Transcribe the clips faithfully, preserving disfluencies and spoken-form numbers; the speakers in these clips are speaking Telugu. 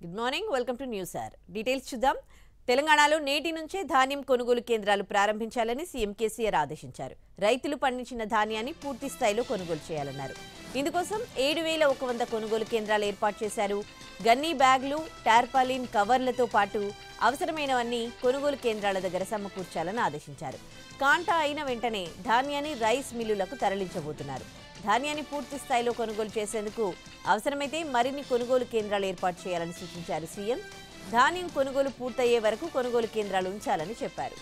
Good morning welcome to news ఆర్ డీటెయిల్స్ చూద్దాం. తెలంగాణలో నేటి నుంచే ధాన్యం కొనుగోలు కేంద్రాలు ప్రారంభించాలని సీఎం కేసీఆర్ ఆదేశించారు. రైతులు పండించిన ధాన్యాన్ని పూర్తి స్థాయిలో కొనుగోలు చేయాలన్నారు. ఇందుకోసం ఏడు వేల ఒక వంద కొనుగోలు కేంద్రాలు ఏర్పాటు చేశారు. గన్నీ బ్యాగులు, టార్పాలిన్ కవర్లతో పాటు అవసరమైనవన్నీ కొనుగోలు కేంద్రాల దగ్గర సమకూర్చాలని ఆదేశించారు. కాంటా అయిన వెంటనే ధాన్యాన్ని రైస్ మిల్లులకు తరలించబోతున్నారు. ధాన్యాన్ని పూర్తి స్థాయిలో కొనుగోలు చేసేందుకు అవసరమైతే మరిన్ని కొనుగోలు కేంద్రాలు ఏర్పాటు చేయాలని సూచించారు సీఎం. ధాన్యం కొనుగోలు పూర్తయ్యే వరకు కొనుగోలు కేంద్రాలు ఉంచాలని చెప్పారు.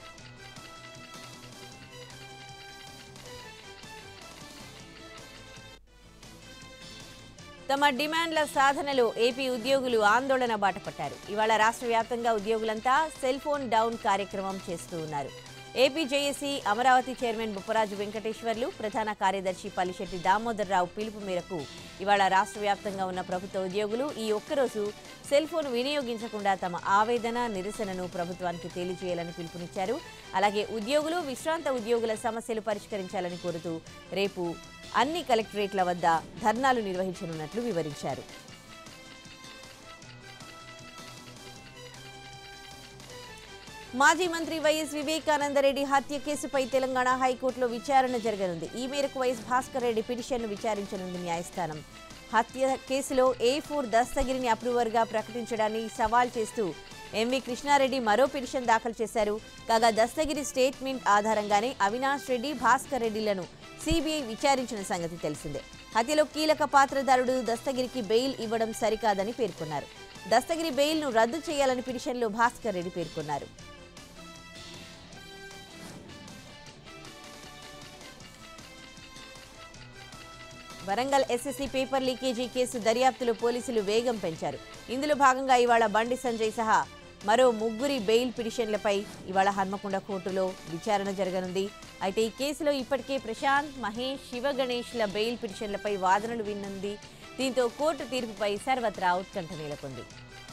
తమ డిమాండ్ల సాధనలో ఏపీ ఉద్యోగులు ఆందోళన బాటపట్టారు. ఇవాళ రాష్ట్ర వ్యాప్తంగా ఉద్యోగులంతా సెల్ ఫోన్ డౌన్ కార్యక్రమం చేస్తూ ఉన్నారు. AP JAC Amaravati chairman Bupparaju Venkateswarlu, ప్రధాన కార్యదర్శి పల్లిశెట్టి దామోదర్ రావు పిలుపు మేరకు ఇవాళ రాష్ట్ర వ్యాప్తంగా ఉన్న ప్రభుత్వ ఉద్యోగులు ఈ ఒక్కరోజు సెల్ ఫోన్ వినియోగించకుండా తమ ఆవేదన, నిరసనను ప్రభుత్వానికి తెలియజేయాలని పిలుపునిచ్చారు. అలాగే ఉద్యోగులు, విశ్రాంత ఉద్యోగుల సమస్యలు పరిష్కరించాలని కోరుతూ రేపు అన్ని కలెక్టరేట్ల వద్ద ధర్నాలు నిర్వహించనున్నట్లు వివరించారు. మాజీ మంత్రి వైఎస్ వివేకానందరెడ్డి హత్య కేసుపై తెలంగాణ హైకోర్టులో విచారణ జరగనుంది. ఈ మేరకు వైఎస్ భాస్కర్ రెడ్డి పిటిషన్ను విచారించనుంది న్యాయస్థానం. హత్య కేసులో ఏ ఫోర్ దస్తగిరిని అప్రూవర్గా ప్రకటించడాన్ని సవాల్ చేస్తూ ఎంవి కృష్ణారెడ్డి మరో పిటిషన్ దాఖలు చేశారు. కాగా దస్తగిరి స్టేట్మెంట్ ఆధారంగానే అవినాష్ రెడ్డి, భాస్కర్ రెడ్డిలను సీబీఐ విచారించిన సంగతి తెలిసిందే. హత్యలో కీలక పాత్రధారుడు దస్తగిరికి బెయిల్ ఇవ్వడం సరికాదని పేర్కొన్నారు. దస్తగిరి బెయిల్ను రద్దు చేయాలని పిటిషన్లో భాస్కర్ రెడ్డి పేర్కొన్నారు. Warangal SSC paper leakage case దర్యాప్తులో పోలీసులు వేగం పెంచారు. ఇందులో భాగంగా ఇవాళ బండి సంజయ్ సహా మరో ముగ్గురి బెయిల్ పిటిషన్లపై ఇవాళ హన్మకొండ కోర్టులో విచారణ జరగనుంది. అయితే ఈ కేసులో ఇప్పటికే ప్రశాంత్, మహేష్, శివ గణేష్ల బెయిల్ పిటిషన్లపై వాదనలు వినుంది. దీంతో కోర్టు తీర్పుపై సర్వత్రా ఉత్కంఠ నెలకొంది.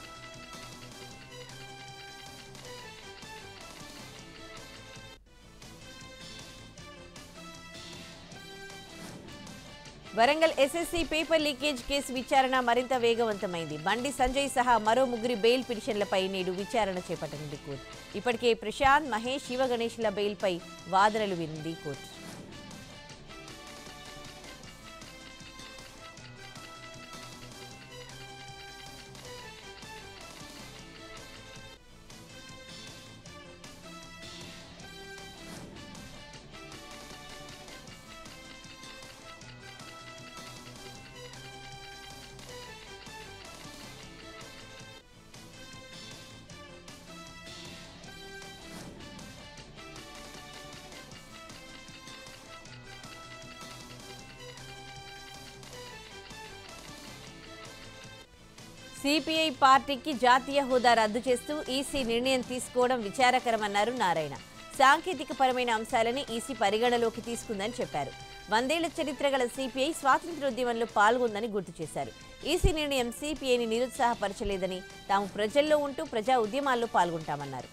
Warangal SSC paper leakage case విచారణ మరింత వేగవంతమైంది. బండి సంజయ్ సహా మరో ముగ్గురి బెయిల్ పిటిషన్లపై నేడు విచారణ చేపట్టనుంది కోర్టు. ఇప్పటికే ప్రశాంత్, మహేష్, శివ గణేష్ల బెయిల్పై వాదనలు వినుంది కోర్టు. సిపిఐ పార్టీకి జాతీయ హోదా రద్దు చేస్తూ ఈసీ నిర్ణయం తీసుకోవడం విచారకరమన్నారు నారాయణ. సాంకేతిక పరమైన అంశాలని ఈసీ పరిగణలోకి తీసుకుందని చెప్పారు. వందేళ్ల చరిత్ర గల సిపిఐ స్వాతంత్ర్యోద్యమంలో పాల్గొందని గుర్తు చేశారు. ఈసీ నిర్ణయం సిపిఐని నిరుత్సాహపరచలేదని, తాము ప్రజల్లో ఉంటూ ప్రజా ఉద్యమాల్లో పాల్గొంటామన్నారు.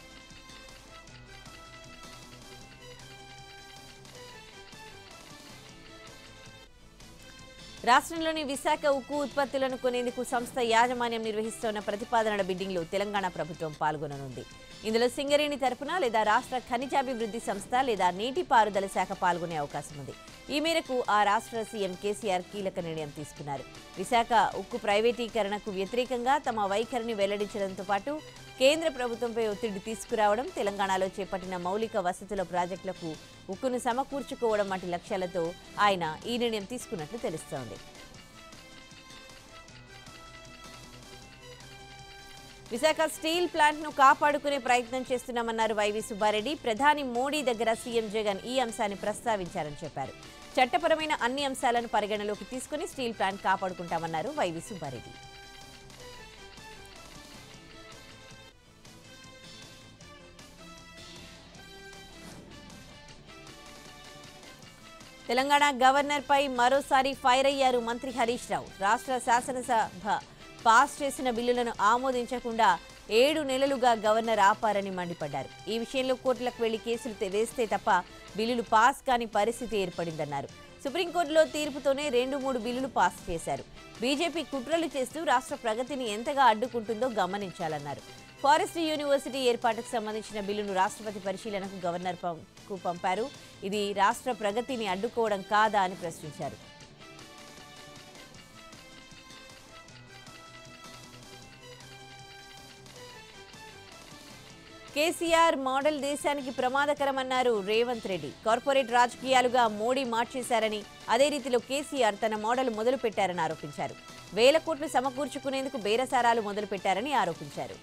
రాష్ట్రంలోని విశాఖ ఉక్కు ఉత్పత్తులను కొనేందుకు సంస్థ యాజమాన్యం నిర్వహిస్తున్న ప్రతిపాదనల బిడ్డింగ్లో తెలంగాణ ప్రభుత్వం పాల్గొననుంది. ఇందులో సింగరేణి తరపున లేదా రాష్ట్ర ఖనిజాభివృద్ధి సంస్థ లేదా నీటిపారుదల శాఖ పాల్గొనే అవకాశం ఉంది. ఈ మేరకు ఆ రాష్ట్ర సీఎం కేసీఆర్ కీలక నిర్ణయం తీసుకున్నారు. విశాఖ ఉక్కు ప్రైవేటీకరణకు వ్యతిరేకంగా తమ వైఖరిని వెల్లడించడంతో పాటు కేంద్ర ప్రభుత్వంపై ఒత్తిడి తీసుకురావడం, తెలంగాణలో చేపట్టిన మౌలిక వసతుల ప్రాజెక్టులకు ఉక్కును సమకూర్చుకోవడం వంటి లక్ష్యాలతో ఆయన ఈ నిర్ణయం తీసుకున్నట్లు తెలుస్తోంది. విశాఖ స్టీల్ ప్లాంట్ ను కాపాడుకునే ప్రయత్నం చేస్తున్నామన్నారు వైవి సుబ్బారెడ్డి. ప్రధాని మోడీ దగ్గర సీఎం జగన్ ఈ అంశాన్ని ప్రస్తావించారని చెప్పారు. చట్టపరమైన అన్ని అంశాలను పరిగణలోకి తీసుకుని స్టీల్ ప్లాంట్ కాపాడుకుంటామన్నారు వైవి సుబ్బారెడ్డి. తెలంగాణ గవర్నర్ పై మరోసారి ఫైర్ అయ్యారు మంత్రి హరీష్ రావు. రాష్ట్ర శాసనసభ పాస్ చేసిన బిల్లులను ఆమోదించకుండా ఏడు నెలలుగా గవర్నర్ ఆపారని మండిపడ్డారు. ఈ విషయంలో కోర్టులకు వెళ్లి కేసులు వేస్తే తప్ప బిల్లులు పాస్ కాని పరిస్థితి ఏర్పడిందన్నారు. సుప్రీంకోర్టులో తీర్పుతోనే రెండు మూడు బిల్లులు పాస్ చేశారు. బీజేపీ కుట్రలు చేస్తూ రాష్ట్ర ప్రగతిని ఎంతగా అడ్డుకుంటుందో గమనించాలన్నారు. ఫారెస్ట్ యూనివర్సిటీ ఏర్పాటుకు సంబంధించిన బిల్లును రాష్ట్రపతి పరిశీలనకు గవర్నర్ కు పంపారు. ఇది రాష్ట్ర ప్రగతిని అడ్డుకోవడం కాదా అని ప్రశ్నించారు. కేసీఆర్ మోడల్ దేశానికి ప్రమాదకరమన్నారు రేవంత్ రెడ్డి. కార్పొరేట్ రాజకీయాలుగా మోడీ మార్చేశారని, అదే రీతిలో కేసీఆర్ తన మోడల్ మొదలు పెట్టారని ఆరోపించారు. వేల కోట్లు సమకూర్చుకునేందుకు బేరసారాలు మొదలు పెట్టారని ఆరోపించారు.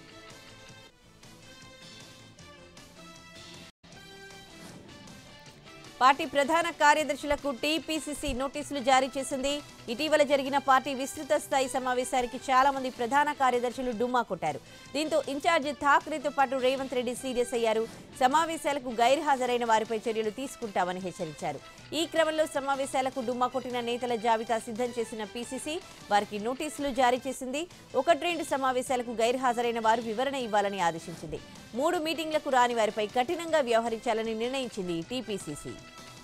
పార్టీ ప్రధాన కార్యదర్శులకు టీపీసీసీ నోటీసులు జారీ చేసింది. ఇటీవల జరిగిన పార్టీ విస్తృత స్థాయి సమావేశానికి చాలా మంది ప్రధాన కార్యదర్శులు డుమ్మా కొట్టారు. దీంతో ఇన్ఛార్జి ఠాక్రేతో పాటు రేవంత్ రెడ్డి సీరియస్ అయ్యారు. సమావేశాలకు గైర్హాజరైన వారిపై చర్యలు తీసుకుంటామని హెచ్చరించారు. ఈ క్రమంలో సమావేశాలకు డుమ్మా కొట్టిన నేతల జాబితా సిద్ధం చేసిన పీసీసీ వారికి నోటీసులు జారీ చేసింది. ఒకటి రెండు సమావేశాలకు గైర్హాజరైన వారు వివరణ ఇవ్వాలని ఆదేశించింది. మూడు మీటింగ్లకు రాని వారిపై కఠినంగా వ్యవహరించాలని నిర్ణయించింది టీపీసీసీ.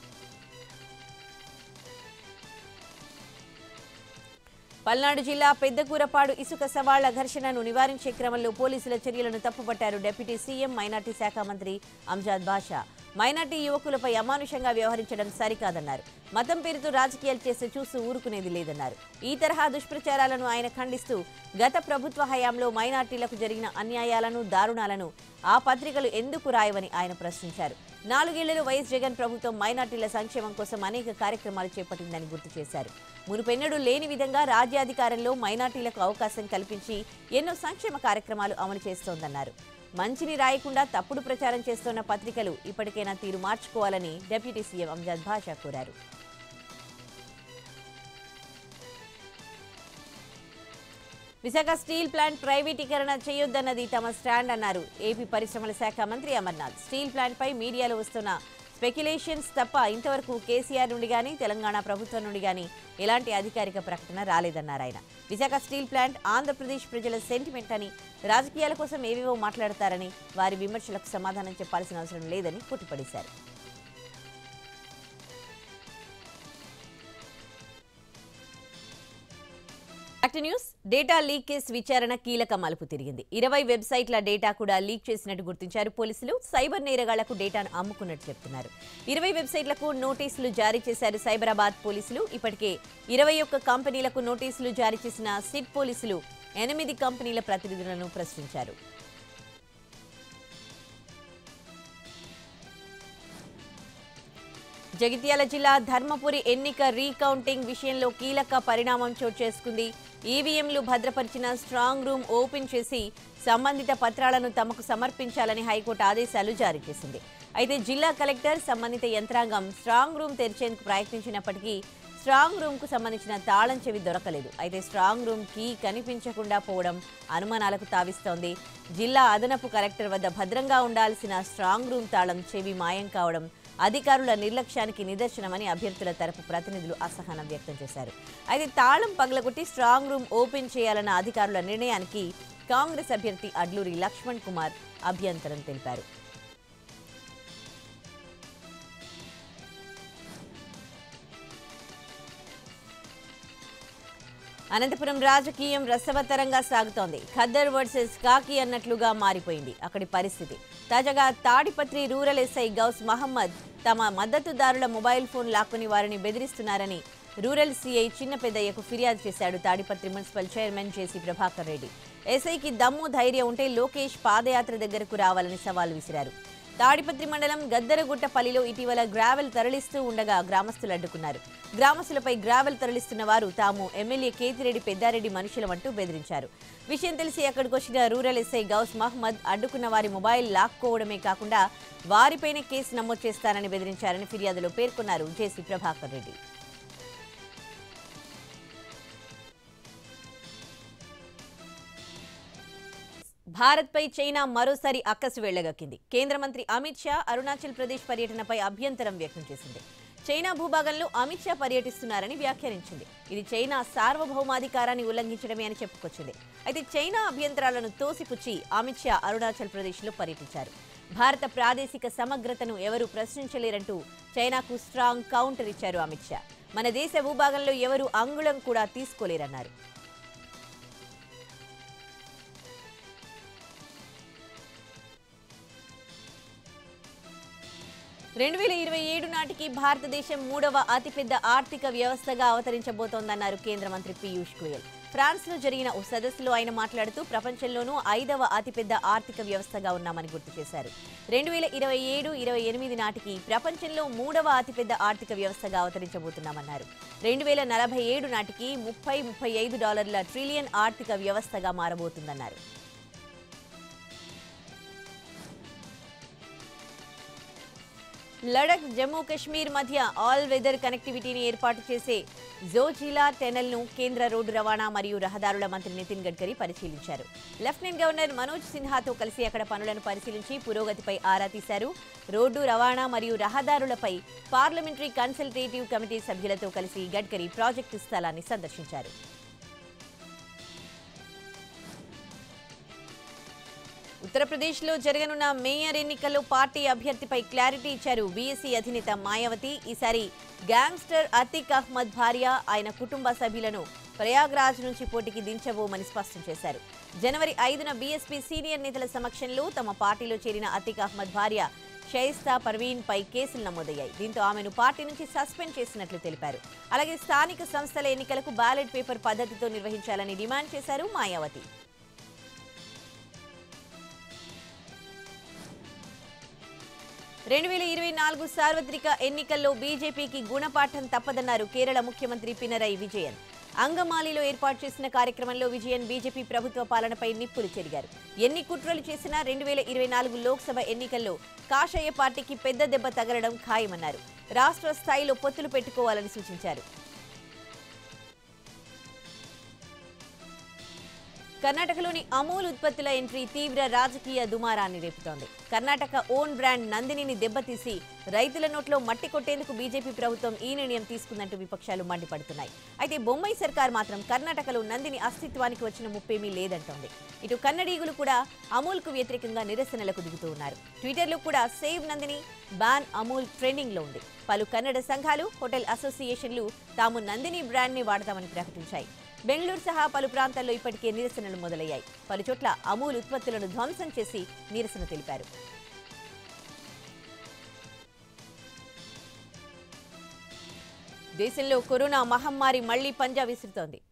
పల్నాడు జిల్లా పెద్దకూరపాడు ఇసుక సవాళ్ల ఘర్షణను నివారించే క్రమంలో పోలీసుల చర్యలను తప్పుపట్టారు డిప్యూటీ సీఎం మైనార్టీ శాఖ మంత్రి అంజాద్ బాషా. మైనార్టీ యువకులపై అమానుషంగా వ్యవహరించడం సరికాదన్నారు. మతం పేరుతో రాజకీయాలు చేస్తే చూస్తూ ఊరుకునేది లేదన్నారు. ఈ తరహా దుష్ప్రచారాలను ఆయన ఖండిస్తూ గత ప్రభుత్వ హయాంలో మైనార్టీలకు జరిగిన అన్యాయాలను, దారుణాలను ఆ పత్రికలు ఎందుకు రాయవని ఆయన ప్రశ్నించారు. నాలుగేళ్లలో వైఎస్ జగన్ ప్రభుత్వం మైనార్టీల సంక్షేమం కోసం అనేక కార్యక్రమాలు చేపట్టిందని గుర్తు చేశారు. మునుపెన్నడూ లేని విధంగా రాజ్యాధికారంలో మైనార్టీలకు అవకాశం కల్పించి ఎన్నో సంక్షేమ కార్యక్రమాలు అమలు చేస్తోందన్నారు. మంచిని రాయకుండా తప్పుడు ప్రచారం చేస్తున్న పత్రికలు ఇప్పటికైనా తీరు మార్చుకోవాలని డిప్యూటీ సీఎం అంజాద్ బాషా కోరారు. విశాఖ స్టీల్ ప్లాంట్ ప్రైవేటీకరణ చేయొద్దన్నది తమ స్టాండ్ అన్నారు ఏపీ పరిశ్రమల శాఖ మంత్రి అమర్నాథ్. స్టీల్ ప్లాంట్ పై మీడియాలో వస్తున్న స్పెక్యులేషన్స్ తప్ప ఇంతవరకు కేసీఆర్ నుండి గానీ, తెలంగాణ ప్రభుత్వం నుండి గానీ ఎలాంటి అధికారిక ప్రకటన రాలేదన్నారు ఆయన. విశాఖ స్టీల్ ప్లాంట్ ఆంధ్రప్రదేశ్ ప్రజల సెంటిమెంట్ అని, రాజకీయాల కోసం ఏవేవో మాట్లాడతారని, వారి విమర్శలకు సమాధానం చెప్పాల్సిన అవసరం లేదని కొట్టిపడేశారు. న్యూస్ డేటా లీక్ కేసు విచారణ కీలక మలుపు తిరిగింది. ఇరవై వెబ్సైట్ల డేటా కూడా లీక్ చేసినట్టు గుర్తించారు పోలీసులు. సైబర్ నేరగాళ్లకు డేటాను అమ్ముకున్నట్టు చెప్తున్నారు. ఇరవై వెబ్సైట్లకు నోటీసులు జారీ చేశారు సైబరాబాద్ పోలీసులు. ఇప్పటికే ఇరవై ఒక్క కంపెనీలకు నోటీసులు జారీ చేసిన సిట్ పోలీసులు ఎనిమిది కంపెనీల ప్రతినిధులను ప్రశ్నించారు. జగిత్యాల జిల్లా ధర్మపురి ఎన్నిక రీకౌంటింగ్ విషయంలో కీలక పరిణామం చోటు చేసుకుంది. ఈవీఎంలు భద్రపరిచిన స్ట్రాంగ్ రూమ్ ఓపెన్ చేసి సంబంధిత పత్రాలను తమకు సమర్పించాలని హైకోర్టు ఆదేశాలు జారీ చేసింది. అయితే జిల్లా కలెక్టర్, సంబంధిత యంత్రాంగం స్ట్రాంగ్ రూమ్ తెరిచేందుకు ప్రయత్నించినప్పటికీ స్ట్రాంగ్ రూమ్ కు సంబంధించిన తాళం చెవి దొరకలేదు. అయితే స్ట్రాంగ్ రూమ్ కీ కనిపించకుండా పోవడం అనుమానాలకు తావిస్తోంది. జిల్లా అదనపు కలెక్టర్ వద్ద భద్రంగా ఉండాల్సిన స్ట్రాంగ్ రూమ్ తాళం చెవి మాయం కావడం అధికారుల నిర్లక్ష్యానికి నిదర్శనమని అభ్యర్థుల తరపు ప్రతినిధులు అసహనం వ్యక్తం చేశారు. అయితే తాళం పగలగొట్టి స్ట్రాంగ్ రూమ్ ఓపెన్ చేయాలన్న అధికారుల నిర్ణయానికి కాంగ్రెస్ అభ్యర్థి అడ్లూరి లక్ష్మణ్ కుమార్ అభ్యంతరం తెలిపారు. అనంతపురం రాజకీయం రసవత్తరంగా సాగుతోంది. ఖద్దర్ వర్సెస్ కాకి అన్నట్లుగా మారిపోయింది అక్కడి పరిస్థితి. తాజాగా తాడిపత్రి రూరల్ ఎస్ఐ గౌస్ మహమ్మద్ తమ మద్దతుదారుల మొబైల్ ఫోన్ లాక్కుని వారిని బెదిరిస్తున్నారని రూరల్ సీఐ చిన్న పెద్దయ్యకు ఫిర్యాదు చేశాడు తాడిపత్రి మున్సిపల్ చైర్మన్ జేసీ ప్రభాకర్ రెడ్డి. ఎస్ఐకి దమ్ము ధైర్యం ఉంటే లోకేష్ పాదయాత్ర దగ్గరకు రావాలని సవాల్ విసిరారు. తాడిపత్రి మండలం గద్దరగుట్టపల్లిలో ఇటీవల గ్రావెల్ తరలిస్తూ ఉండగా గ్రామస్తులు అడ్డుకున్నారు. గ్రామస్తులపై గ్రావెల్ తరలిస్తున్న వారు తాము ఎమ్మెల్యే కేతిరెడ్డి పెద్దారెడ్డి మనుషులమంటూ బెదిరించారు. విషయం తెలిసి అక్కడికొచ్చిన రూరల్ ఎస్ఐ గౌస్ మహమ్మద్ అడ్డుకున్న వారి మొబైల్ లాక్కోవడమే కాకుండా వారిపైనే కేసు నమోదు చేస్తారని బెదిరించారని ఫిర్యాదులో పేర్కొన్నారు జేసీ ప్రభాకర్ రెడ్డి. భారత్పై చైనా మరోసారి అక్కసు వెళ్లగక్కింది. కేంద్ర మంత్రి అమిత్ షా అరుణాచల్ ప్రదేశ్ పర్యటనపై అభ్యంతరం వ్యక్తం చేసింది. చైనా భూభాగంలో అమిత్ షా పర్యటిస్తున్నారని వ్యాఖ్యానించింది. ఇది చైనా సార్వభౌమాధికారాన్ని ఉల్లంఘించడమే అని చెప్పుకొచ్చింది. అయితే చైనా అభ్యంతరాలను తోసిపుచ్చి అమిత్ షా అరుణాచల్ ప్రదేశ్లో పర్యటించారు. భారత ప్రాదేశిక సమగ్రతను ఎవరూ ప్రశ్నించలేరంటూ చైనాకు స్ట్రాంగ్ కౌంటర్ ఇచ్చారు అమిత్ షా. మన దేశ భూభాగంలో ఎవరు అంగుళం కూడా తీసుకోలేరన్నారు. రెండు వేల ఇరవై ఏడు నాటికి భారతదేశం మూడవ అతిపెద్ద ఆర్థిక వ్యవస్థగా అవతరించబోతోందన్నారు కేంద్ర మంత్రి పీయూష్ గోయల్. ఫ్రాన్స్లో జరిగిన ఓ సదస్సులో ఆయన మాట్లాడుతూ ప్రపంచంలోనూ ఐదవ అతిపెద్ద ఆర్థిక వ్యవస్థగా ఉన్నామని గుర్తు చేశారు. రెండు వేల ఇరవై ఏడు ఇరవై ఎనిమిది నాటికి ప్రపంచంలో మూడవ అతిపెద్ద ఆర్థిక వ్యవస్థగా అవతరించబోతున్నామన్నారు. రెండు వేల నలభై ఏడు నాటికి ముప్పై ముప్పై ఐదు డాలర్ల ట్రిలియన్ ఆర్థిక వ్యవస్థగా మారబోతుందన్నారు. లడఖ్ జమ్మూ కశ్మీర్ మధ్య ఆల్ వెదర్ కనెక్టివిటీని ఏర్పాటు చేసే జోజిలా టెనెల్ను కేంద్ర రోడ్డు రవాణా మరియు రహదారుల మంత్రి నితిన్ గడ్కరీ పరిశీలించారు. లెఫ్టినెంట్ గవర్నర్ మనోజ్ సిన్హాతో కలిసి అక్కడ పనులను పరిశీలించి పురోగతిపై ఆరా తీశారు. రోడ్డు రవాణా మరియు రహదారులపై పార్లమెంటరీ కన్సల్టేటివ్ కమిటీ సభ్యులతో కలిసి గడ్కరీ ప్రాజెక్టు స్థలాన్ని సందర్శించారు. ఉత్తరప్రదేశ్లో జరగనున్న మేయర్ ఎన్నికల్లో పార్టీ అభ్యర్థిపై క్లారిటీ ఇచ్చారు బీఎస్సీ అధినేత మాయావతి. ఈసారి గ్యాంగ్స్టర్ అతీక్ అహ్మద్ భార్య, ఆయన కుటుంబ సభ్యులను ప్రయాగ్రాజ్ నుంచి పోటీకి దించబోమని స్పష్టం చేశారు. జనవరి ఐదున బీఎస్పీ సీనియర్ నేతల సమక్షంలో తమ పార్టీలో చేరిన అతీక్ అహ్మద్ భార్య షైస్తా పర్వీన్ పై కేసులు నమోదయ్యాయి. దీంతో ఆమెను పార్టీ నుంచి సస్పెండ్ చేసినట్లు తెలిపారు. అలాగే స్థానిక సంస్థల ఎన్నికలకు బ్యాలెట్ పేపర్ పద్ధతితో నిర్వహించాలని డిమాండ్ చేశారు మాయావతి. రెండు వేల ఇరవై నాలుగు సార్వత్రిక ఎన్నికల్లో బీజేపీకి గుణపాఠం తప్పదన్నారు కేరళ ముఖ్యమంత్రి పినరయి విజయన్. అంగమాలిలో ఏర్పాటు చేసిన కార్యక్రమంలో విజయన్ బీజేపీ ప్రభుత్వ పాలనపై నిప్పులు చెరిగారు. ఎన్ని కుట్రలు చేసినా రెండు వేల ఇరవై నాలుగు లోక్సభ ఎన్నికల్లో కాషాయ పార్టీకి పెద్ద దెబ్బ తగలడం ఖాయమన్నారు. రాష్ట్ర స్థాయిలో పొత్తులు పెట్టుకోవాలని సూచించారు. కర్ణాటకలోని అమూల్ ఉత్పత్తుల ఎంట్రీ తీవ్ర రాజకీయ దుమారాన్ని రేపుతోంది. కర్ణాటక ఓన్ బ్రాండ్ నందినిని దెబ్బతీసి రైతుల నోట్లో మట్టి కొట్టేందుకు బీజేపీ ప్రభుత్వం ఈ నిర్ణయం తీసుకుందంటూ విపక్షాలు మండిపడుతున్నాయి. అయితే బొమ్మాయి సర్కార్ మాత్రం కర్ణాటకలో నందిని అస్తిత్వానికి వచ్చిన ముప్పేమీ లేదంటోంది. ఇటు కన్నడీగులు కూడా అమూల్కు వ్యతిరేకంగా నిరసనలకు దిగుతూ ఉన్నారు. ట్విట్టర్లో కూడా save Nandini, ban Amul trending లో ఉంది. పలు కన్నడ సంఘాలు, హోటల్ అసోసియేషన్లు తాము నందిని బ్రాండ్ ని వాడతామని ప్రకటించాయి. బెంగళూరు సహా పలు ప్రాంతాల్లో ఇప్పటికే నిరసనలు మొదలయ్యాయి. పలు చోట్ల అమూల్ ఉత్పత్తులను ధ్వంసం చేసి నిరసన తెలిపారు. దేశంలో కరోనా మహమ్మారి మళ్లీ పంజా విసురుతోంది.